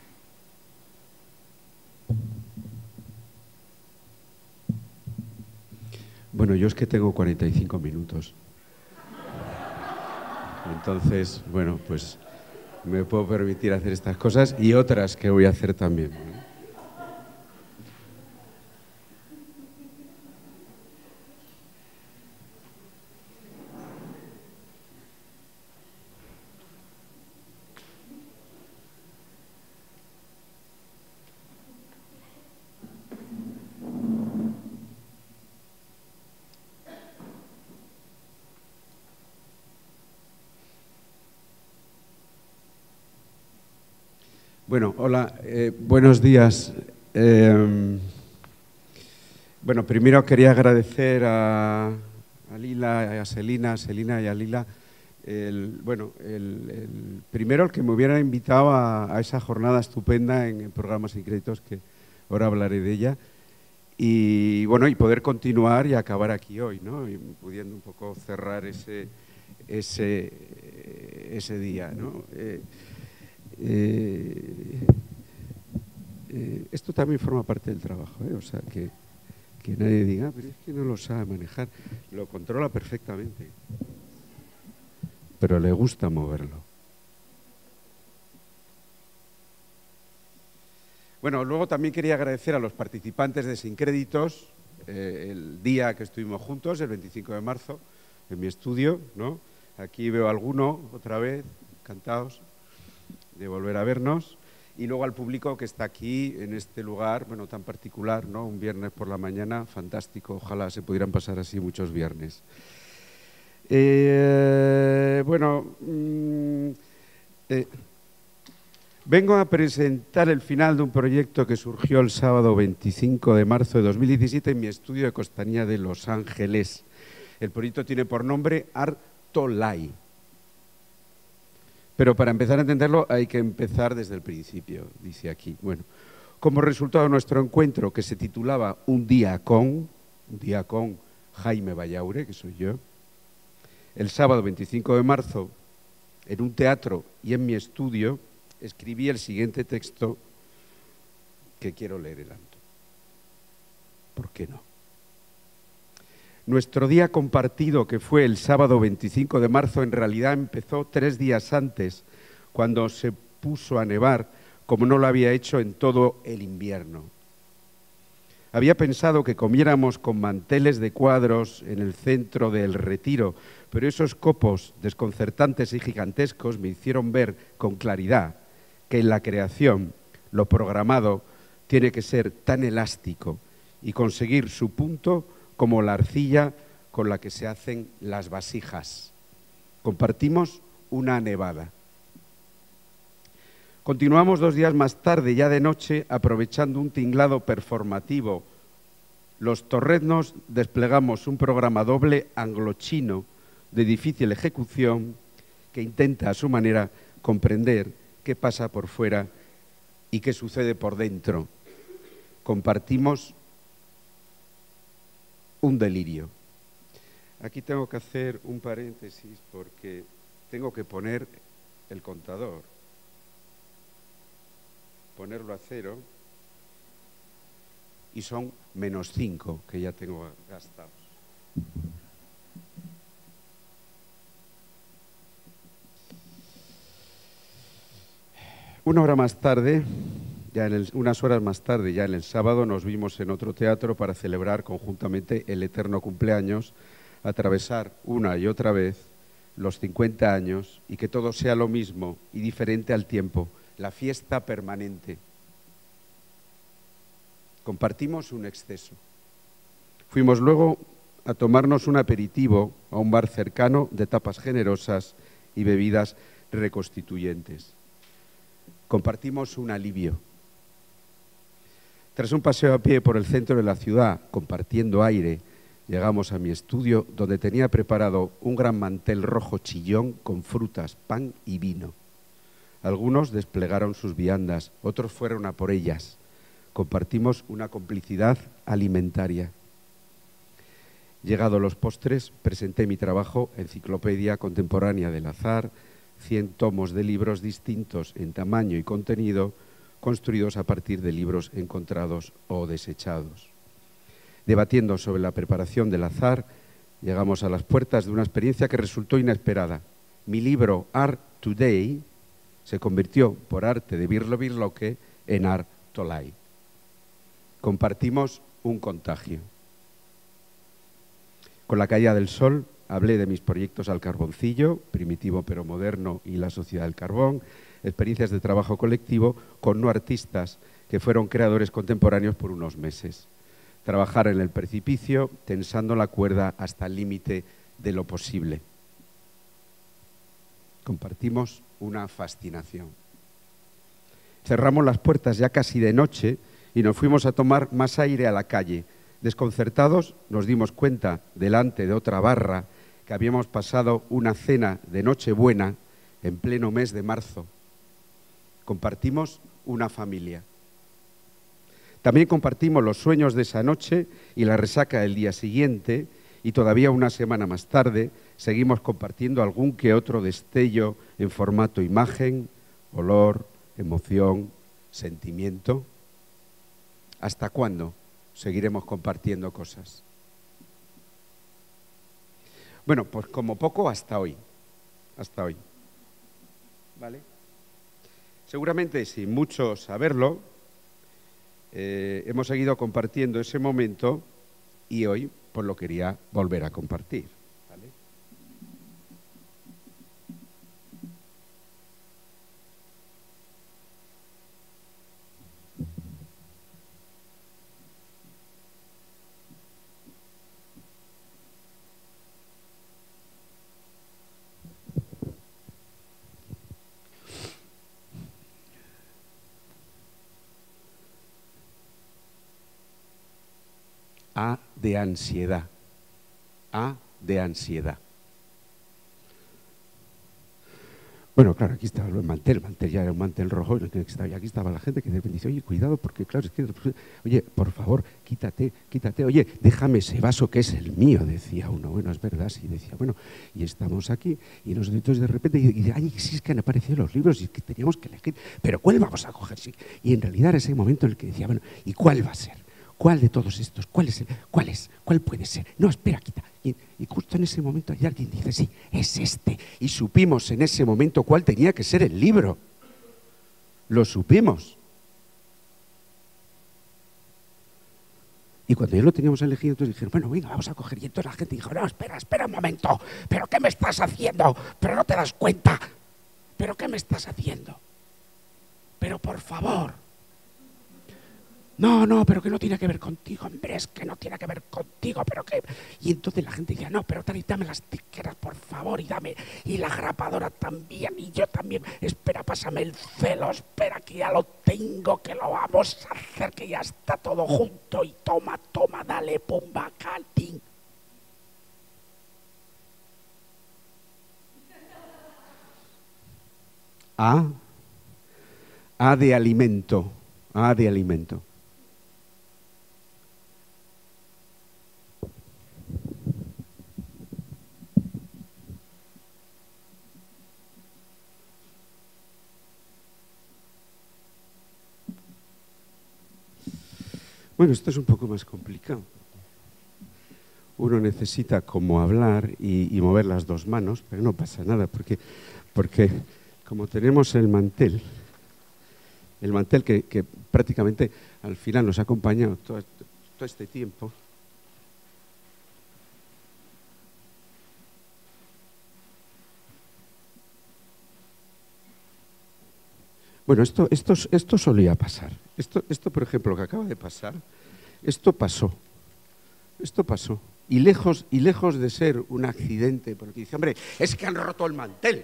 Bueno, yo es que tengo 45 minutos. Entonces, bueno, pues me puedo permitir hacer estas cosas y otras que voy a hacer también. Bueno, hola, buenos días. Bueno, primero quería agradecer a Lila, a Selina y a Lila, primero el que me hubieran invitado a esa jornada estupenda en Programas sin Créditos, que ahora hablaré de ella, y bueno, y poder continuar y acabar aquí hoy, ¿no? Y pudiendo un poco cerrar ese día, ¿no? Esto también forma parte del trabajo, o sea, que nadie diga, pero es que no lo sabe manejar, lo controla perfectamente, pero le gusta moverlo. Bueno, luego también quería agradecer a los participantes de Sin Créditos, el día que estuvimos juntos, el 25 de marzo, en mi estudio, ¿no? Aquí veo a alguno, otra vez, encantados de volver a vernos, y luego al público que está aquí en este lugar, bueno, tan particular, ¿no? Un viernes por la mañana, fantástico, ojalá se pudieran pasar así muchos viernes. Vengo a presentar el final de un proyecto que surgió el sábado 25 de marzo de 2017 en mi estudio de Costanía de Los Ángeles. El proyecto tiene por nombre Artolai. Pero para empezar a entenderlo hay que empezar desde el principio, dice aquí. Bueno, como resultado de nuestro encuentro, que se titulaba Un día con Jaime Vallaure, que soy yo, el sábado 25 de marzo, en un teatro y en mi estudio, escribí el siguiente texto que quiero leer el alto. ¿Por qué no? Nuestro día compartido, que fue el sábado 25 de marzo, en realidad empezó 3 días antes, cuando se puso a nevar, como no lo había hecho en todo el invierno. Había pensado que comiéramos con manteles de cuadros en el centro del Retiro, pero esos copos desconcertantes y gigantescos me hicieron ver con claridad que en la creación lo programado tiene que ser tan elástico y conseguir su punto como la arcilla con la que se hacen las vasijas. Compartimos una nevada. Continuamos 2 días más tarde, ya de noche, aprovechando un tinglado performativo. Los torreznos desplegamos un programa doble anglo-chino de difícil ejecución que intenta a su manera comprender qué pasa por fuera y qué sucede por dentro. Compartimos un delirio. Aquí tengo que hacer un paréntesis porque tengo que poner el contador, ponerlo a 0, y son -5 que ya tengo gastados. Unas horas más tarde, ya en el sábado, nos vimos en otro teatro para celebrar conjuntamente el eterno cumpleaños, atravesar una y otra vez los 50 años y que todo sea lo mismo y diferente al tiempo, la fiesta permanente. Compartimos un exceso. Fuimos luego a tomarnos un aperitivo a un bar cercano de tapas generosas y bebidas reconstituyentes. Compartimos un alivio. Tras un paseo a pie por el centro de la ciudad, compartiendo aire, llegamos a mi estudio donde tenía preparado un gran mantel rojo chillón con frutas, pan y vino. Algunos desplegaron sus viandas, otros fueron a por ellas. Compartimos una complicidad alimentaria. Llegados los postres, presenté mi trabajo, Enciclopedia Contemporánea del Azar, 100 tomos de libros distintos en tamaño y contenido, construidos a partir de libros encontrados o desechados. Debatiendo sobre la preparación del azar, llegamos a las puertas de una experiencia que resultó inesperada. Mi libro Art Today se convirtió, por arte de Birlo Birloque, en Art Tolai. Compartimos un contagio. Con la caída del sol hablé de mis proyectos al carboncillo, primitivo pero moderno, y la sociedad del carbón, experiencias de trabajo colectivo con no artistas que fueron creadores contemporáneos por unos meses. Trabajar en el precipicio, tensando la cuerda hasta el límite de lo posible. Compartimos una fascinación. Cerramos las puertas ya casi de noche y nos fuimos a tomar más aire a la calle. Desconcertados, nos dimos cuenta, delante de otra barra, que habíamos pasado una cena de Nochebuena en pleno mes de marzo. Compartimos una familia. También compartimos los sueños de esa noche y la resaca del día siguiente, y todavía una semana más tarde seguimos compartiendo algún que otro destello en formato imagen, olor, emoción, sentimiento. ¿Hasta cuándo seguiremos compartiendo cosas? Bueno, pues como poco hasta hoy. Hasta hoy. ¿Vale? Seguramente, sin mucho saberlo, hemos seguido compartiendo ese momento y hoy pues lo quería volver a compartir. ¿Vale? A de ansiedad. A de ansiedad. Bueno, claro, aquí estaba el mantel ya era un mantel rojo, y aquí estaba la gente que de repente dice, oye, cuidado, porque claro, es que, oye, por favor, quítate, oye, déjame ese vaso que es el mío, decía uno. Bueno, es verdad, sí, decía, bueno, y estamos aquí, y nosotros de repente, y dice, ay, sí, es que han aparecido los libros, y es que teníamos que elegir, pero ¿cuál vamos a coger? Sí. Y en realidad era ese momento en el que decía, bueno, ¿y cuál va a ser? ¿Cuál de todos estos? ¿Cuál es? ¿Cuál puede ser? No, espera, quita. Y justo en ese momento hay alguien que dice, sí, es este. Y supimos en ese momento cuál tenía que ser el libro. Lo supimos. Y cuando ya lo teníamos elegido, entonces dijeron, bueno, venga, vamos a coger. Y entonces la gente dijo, no, espera un momento. ¿Pero qué me estás haciendo? ¿Pero no te das cuenta? ¿Pero qué me estás haciendo? Pero por favor. No, pero que no tiene que ver contigo, hombre, es que no tiene que ver contigo, pero que... Y entonces la gente decía, no, pero dame las tijeras, por favor, y la grapadora también, y yo también, espera, pásame el celo, espera, que ya lo tengo, que lo vamos a hacer, que ya está todo junto, y toma, dale, pumba, caltín. A de alimento, A de alimento. Bueno, esto es un poco más complicado. Uno necesita como hablar y mover las dos manos, pero no pasa nada, porque como tenemos el mantel que prácticamente al final nos ha acompañado todo este tiempo. Bueno, esto solía pasar. Esto, por ejemplo, lo que acaba de pasar, esto pasó. Y lejos de ser un accidente, porque dice, hombre, es que han roto el mantel.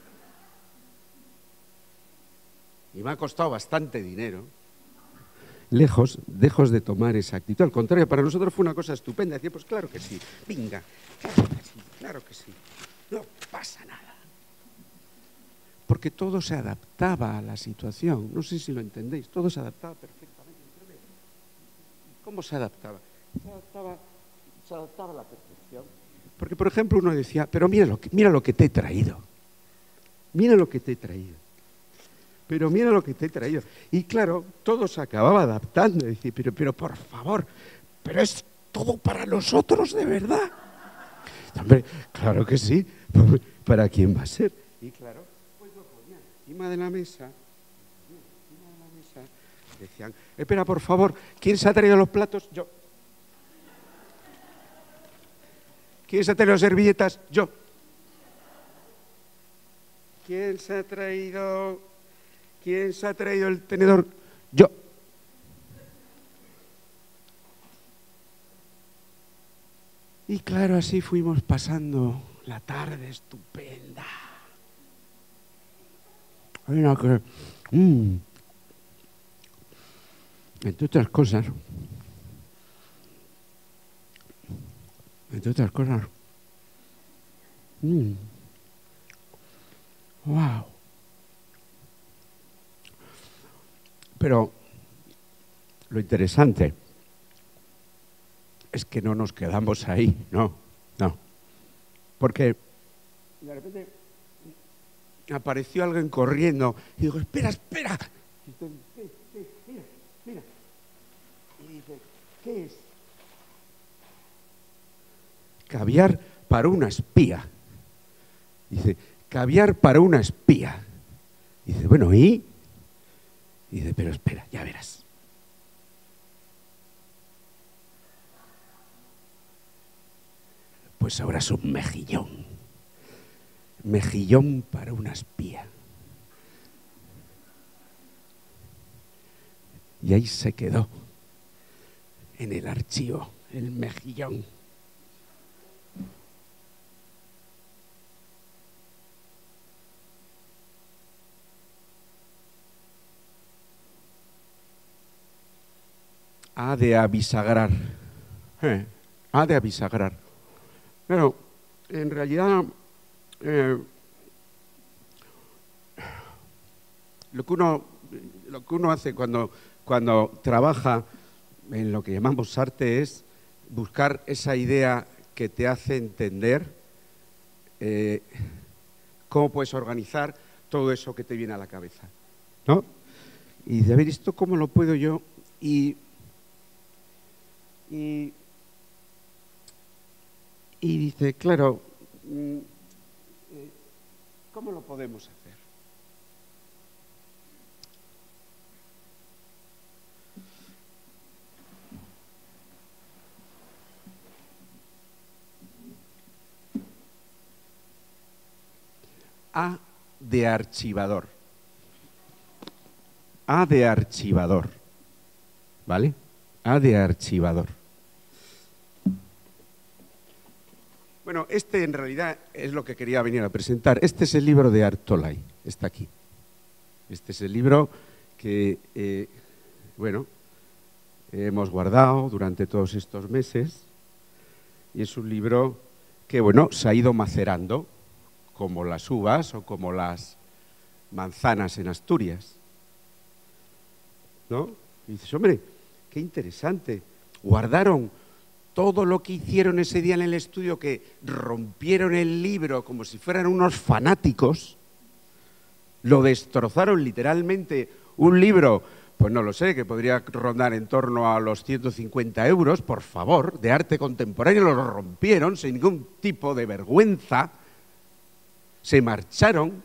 Y me ha costado bastante dinero. Lejos de tomar esa actitud. Al contrario, para nosotros fue una cosa estupenda. Decía, pues claro que sí, venga, claro que sí. No pasa nada. Porque todo se adaptaba a la situación. No sé si lo entendéis, todo se adaptaba perfectamente. ¿Cómo se adaptaba? Se adaptaba a la perfección. Porque, por ejemplo, uno decía, pero mira lo que te he traído. Mira lo que te he traído. pero mira lo que te he traído. Y claro, todo se acababa adaptando. Dice, pero por favor, pero es todo para nosotros de verdad. Hombre, claro que sí. ¿Para quién va a ser? Y claro, pues lo ponían encima de la mesa. Decían, espera, por favor, ¿quién se ha traído los platos? Yo. ¿Quién se ha traído las servilletas? Yo. ¿Quién se ha traído el tenedor? Yo. Y claro, así fuimos pasando la tarde estupenda. Mira que, entre otras cosas, wow. Pero lo interesante es que no nos quedamos ahí, no. Porque de repente apareció alguien corriendo y digo, espera. Y dice, mira. Y dice, ¿qué es? Caviar para una espía. Dice, caviar para una espía. Dice, bueno, ¿y? Dice, pero espera, ya verás. Pues ahora es un mejillón. Mejillón para una espía. Y ahí se quedó, en el archivo, el mejillón. Ha de avisagrar. Ha de avisagrar. Pero, en realidad, lo que uno hace cuando trabaja en lo que llamamos arte es buscar esa idea que te hace entender cómo puedes organizar todo eso que te viene a la cabeza, ¿no? Y de ver esto, ¿cómo lo puedo yo? Y dice, claro, ¿cómo lo podemos hacer? A de archivador. A de archivador. ¿Vale? A de archivador. Bueno, este en realidad es lo que quería venir a presentar. Este es el libro de Artolay, está aquí. Este es el libro que, hemos guardado durante todos estos meses. Y es un libro que, se ha ido macerando, como las uvas o como las manzanas en Asturias, ¿no? Y dices, hombre, qué interesante. Guardaron todo lo que hicieron ese día en el estudio, que rompieron el libro como si fueran unos fanáticos, lo destrozaron literalmente, un libro, pues no lo sé, que podría rondar en torno a los 150 euros, por favor, de arte contemporáneo, lo rompieron sin ningún tipo de vergüenza, se marcharon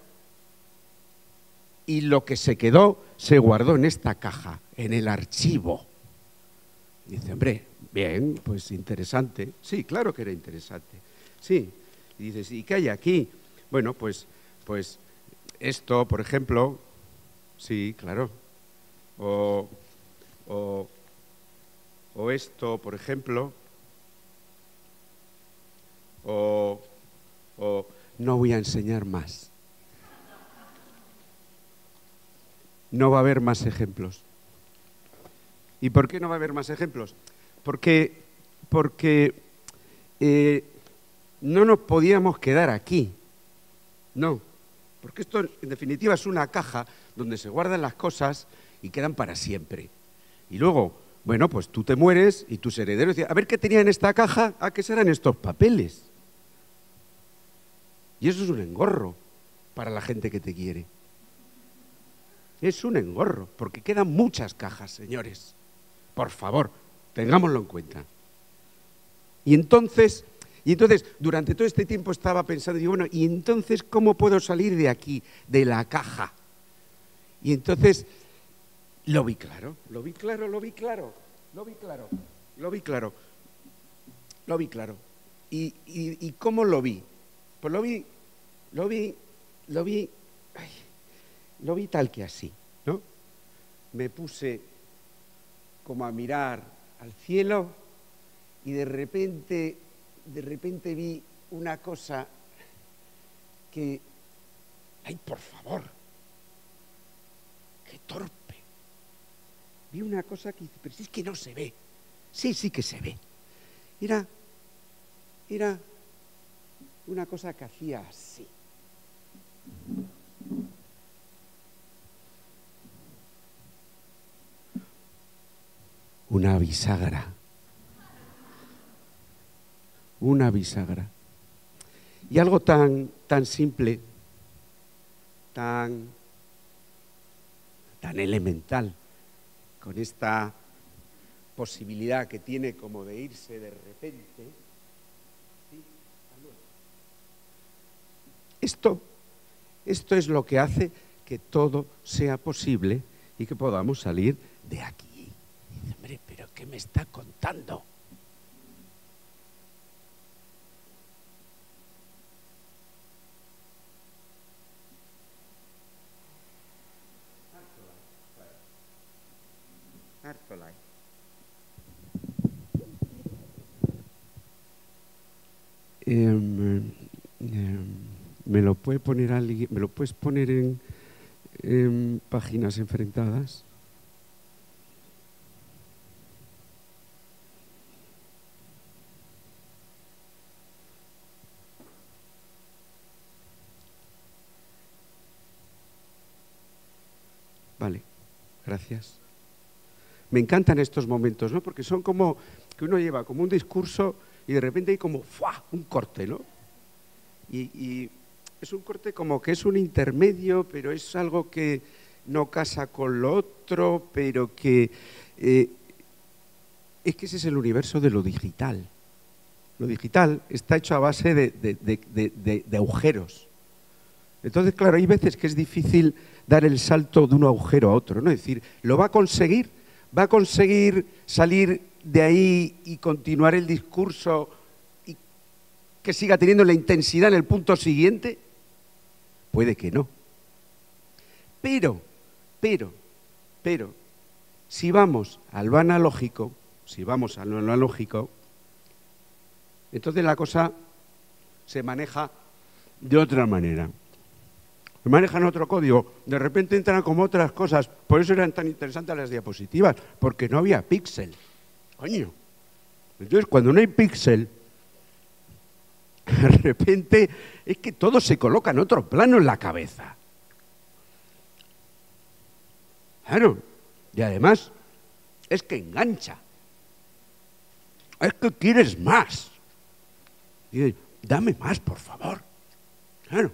y lo que se quedó se guardó en esta caja, en el archivo. Dice, hombre, bien, pues interesante. Sí, claro que era interesante. Sí. Y dices, ¿y qué hay aquí? Bueno, pues esto, por ejemplo, sí, claro. O esto, por ejemplo. O no voy a enseñar más. No va a haber más ejemplos. ¿Y por qué no va a haber más ejemplos? Porque no nos podíamos quedar aquí. No, porque esto en definitiva es una caja donde se guardan las cosas y quedan para siempre. Y luego, pues tú te mueres y tus herederos dicen, a ver qué tenía en esta caja, ¿a qué serán estos papeles? Y eso es un engorro para la gente que te quiere. Es un engorro, porque quedan muchas cajas, señores. Por favor, tengámoslo en cuenta. Y entonces, durante todo este tiempo estaba pensando, digo, bueno, ¿y entonces cómo puedo salir de aquí, de la caja? Y entonces lo vi claro. ¿Y cómo lo vi? Pues lo vi tal que así, ¿no? Me puse como a mirar al cielo y de repente vi una cosa que, ¡ay, por favor! ¡Qué torpe! Vi una cosa que dice, pero si es que no se ve. Sí que se ve. Era una cosa que hacía así. Una bisagra. Una bisagra. Y algo tan simple, tan elemental, con esta posibilidad que tiene como de irse de repente. Esto es lo que hace que todo sea posible y que podamos salir de aquí. Y dice, hombre, ¿pero qué me está contando? ¿Me lo puede poner alguien? ¿Me lo puedes poner en páginas enfrentadas? Vale, gracias. Me encantan estos momentos, ¿no? Porque son como que uno lleva como un discurso y de repente hay como ¡fua! Un corte, ¿no? Y es un corte como que es un intermedio, pero es algo que no casa con lo otro, pero que es que ese es el universo de lo digital. Lo digital está hecho a base de agujeros. Entonces, claro, hay veces que es difícil dar el salto de un agujero a otro, ¿no? Es decir, ¿lo va a conseguir? ¿Va a conseguir salir de ahí y continuar el discurso y que siga teniendo la intensidad en el punto siguiente? Puede que no. Pero, si vamos a lo analógico, entonces la cosa se maneja de otra manera. Se manejan otro código. De repente entran como otras cosas. Por eso eran tan interesantes las diapositivas, porque no había píxel. Coño. Entonces, cuando no hay píxel, de repente es que todo se coloca en otro plano en la cabeza. Claro. Y además, es que engancha. Es que quieres más. Y dame más, por favor. Claro.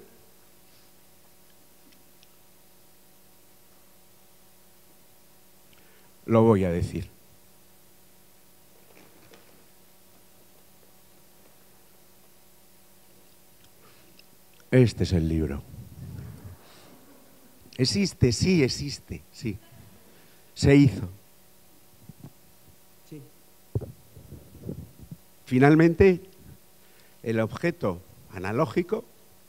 Lo voy a decir. Este es el libro. Existe, sí. Se hizo. Sí. Finalmente, el objeto analógico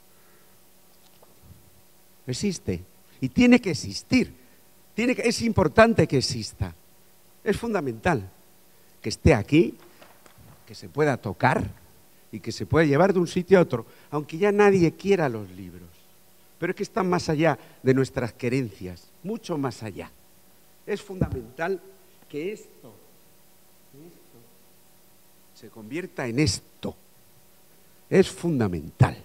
existe y tiene que existir. Es importante que exista. Es fundamental que esté aquí, que se pueda tocar y que se pueda llevar de un sitio a otro, aunque ya nadie quiera los libros. Pero es que están más allá de nuestras querencias, mucho más allá. Es fundamental que esto se convierta en esto. Es fundamental.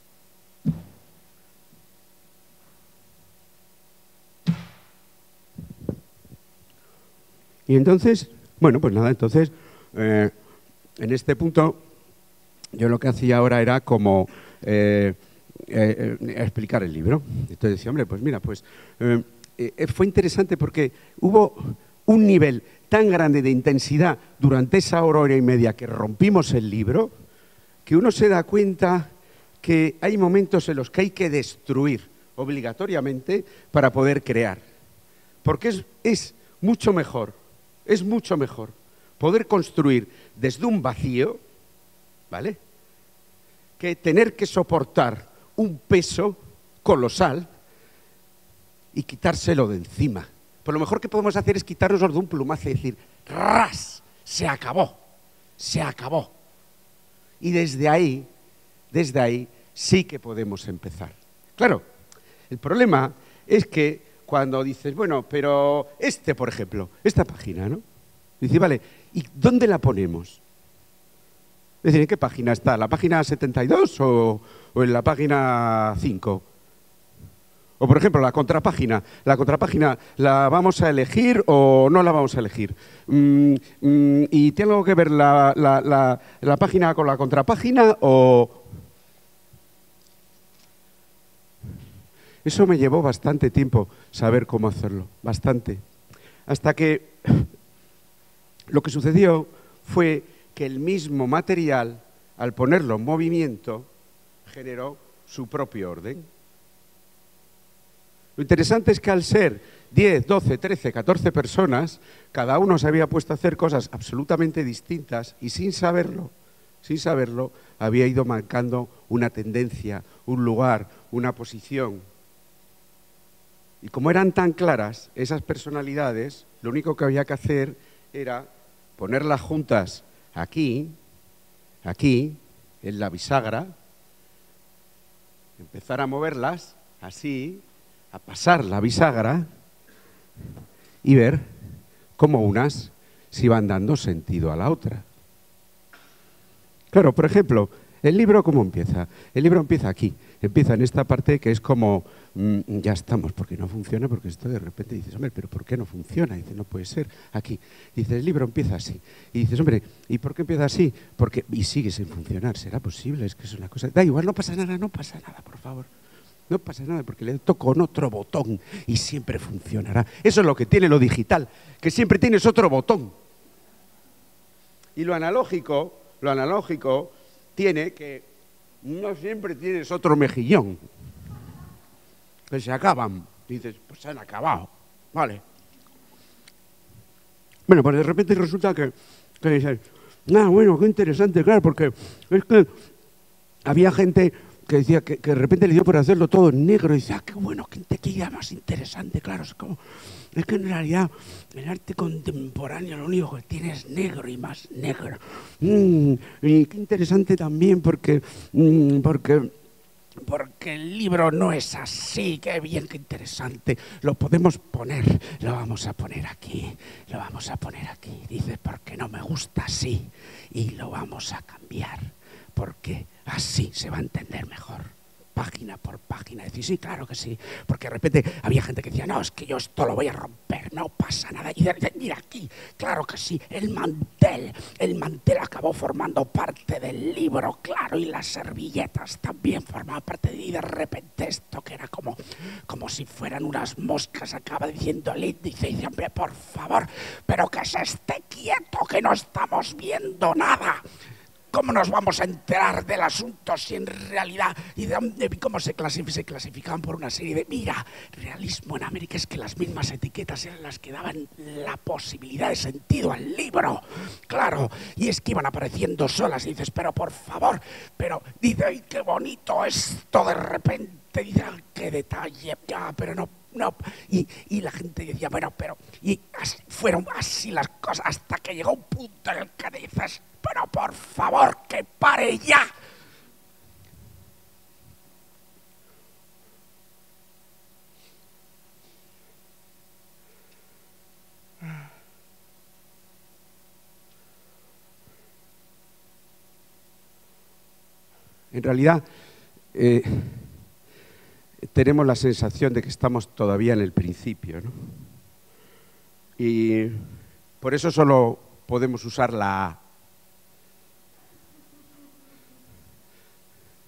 Y entonces, bueno, pues nada, en este punto yo lo que hacía ahora era como explicar el libro. Entonces decía, hombre, pues mira, pues fue interesante porque hubo un nivel tan grande de intensidad durante esa hora y media que rompimos el libro, que uno se da cuenta que hay momentos en los que hay que destruir obligatoriamente para poder crear. Porque es mucho mejor poder construir desde un vacío, ¿vale?, que tener que soportar un peso colosal y quitárselo de encima. Pues lo mejor que podemos hacer es quitárnoslo de un plumazo y decir, ¡ras! Se acabó, se acabó. Y desde ahí sí que podemos empezar. Claro, el problema es que cuando dices, bueno, pero por ejemplo, esta página, ¿no? Dice, vale, ¿y dónde la ponemos? Es decir, ¿en qué página está? ¿La página 72 o en la página 5? O, por ejemplo, la contrapágina. ¿La contrapágina la vamos a elegir o no la vamos a elegir? ¿Y tengo que ver la página con la contrapágina o...? Eso me llevó bastante tiempo saber cómo hacerlo, bastante. Hasta que lo que sucedió fue que el mismo material, al ponerlo en movimiento, generó su propio orden. Lo interesante es que al ser 10, 12, 13, 14 personas, cada uno se había puesto a hacer cosas absolutamente distintas y sin saberlo, había ido marcando una tendencia, un lugar, una posición. Y como eran tan claras esas personalidades, lo único que había que hacer era ponerlas juntas aquí, en la bisagra, empezar a moverlas así, a pasar la bisagra y ver cómo unas se iban dando sentido a la otra. Claro, por ejemplo, ¿el libro cómo empieza? El libro empieza aquí, empieza en esta parte que es como, ya estamos, porque no funciona, porque esto de repente dices, hombre, ¿pero por qué no funciona? Y dice, no puede ser, aquí. Dice, el libro empieza así. Y dices, hombre, ¿y por qué empieza así? Porque, y sigue sin funcionar, ¿será posible? Es que es una cosa, da igual, no pasa nada, por favor. No pasa nada porque le toco con otro botón y siempre funcionará. Eso es lo que tiene lo digital, que siempre tienes otro botón. Y lo analógico tiene que no siempre tienes otro mejillón. Que se acaban. Dices, pues se han acabado. Vale. Bueno, pues de repente resulta que dices, bueno, qué interesante, claro, porque es que había gente que decía que de repente le dio por hacerlo todo en negro y decía, qué bueno, qué idea más interesante, claro, es que en realidad el arte contemporáneo lo único que tiene es negro y más negro. Y qué interesante también porque el libro no es así, qué bien, qué interesante. Lo podemos poner, lo vamos a poner aquí. Dice, porque no me gusta así y lo vamos a cambiar, porque así se va a entender mejor, página por página. Decir, sí, claro que sí, porque de repente había gente que decía, no, es que yo esto lo voy a romper, no pasa nada. Y mira aquí, claro que sí, el mantel acabó formando parte del libro, claro, y las servilletas también formaban parte y de repente esto que era como si fueran unas moscas, acaba diciendo el índice y dice, hombre, por favor, pero que se esté quieto, que no estamos viendo nada. ¿Cómo nos vamos a enterar del asunto si en realidad, y cómo se clasificaban por una serie de, mira, realismo en América es que las mismas etiquetas eran las que daban la posibilidad de sentido al libro, claro, y es que iban apareciendo solas y dices, pero por favor, pero dice, ¡ay, qué bonito esto de repente! Dice, qué detalle, ya, pero no, y la gente decía, bueno, pero, y así, fueron así las cosas hasta que llegó un punto en el que dices, pero por favor, que pare ya. En realidad, tenemos la sensación de que estamos todavía en el principio, ¿no? Y por eso solo podemos usar la A.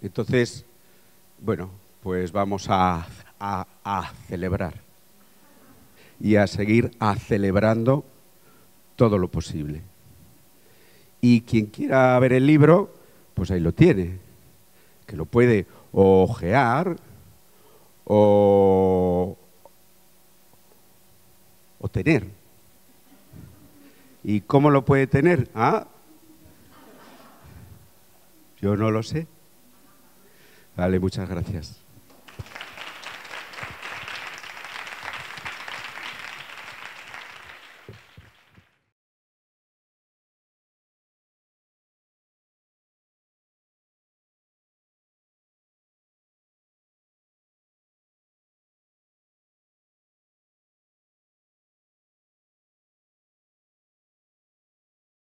Entonces, bueno, pues vamos a celebrar. y a seguir celebrando todo lo posible. Y quien quiera ver el libro, pues ahí lo tiene, que lo puede ojear o tener. ¿Y cómo lo puede tener? Yo no lo sé. Vale, muchas gracias.